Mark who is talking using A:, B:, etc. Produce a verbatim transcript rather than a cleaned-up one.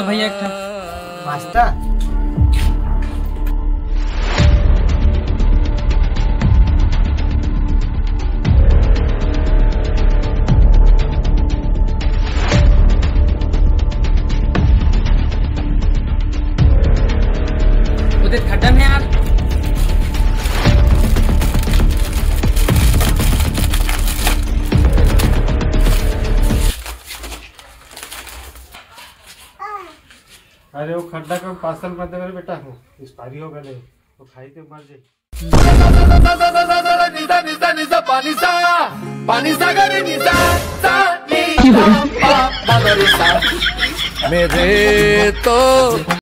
A: भैया एक
B: मास्टर
A: उधर खड्डा में यार।
B: अरे वो खड्डा का पार्सल मत दे मेरे बेटा, हो एक्सपायरी हो गए तो खाई के मर जाए। पानी सा पानी सागर मेरे तो